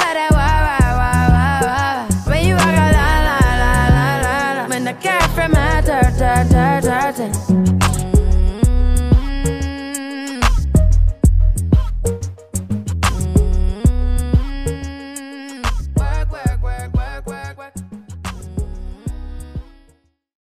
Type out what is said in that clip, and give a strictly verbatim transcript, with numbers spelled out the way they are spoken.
got that wah wah wah wah wah. When you walk a la la la la la. When the girlfriend my dirt dirt dirt dirty.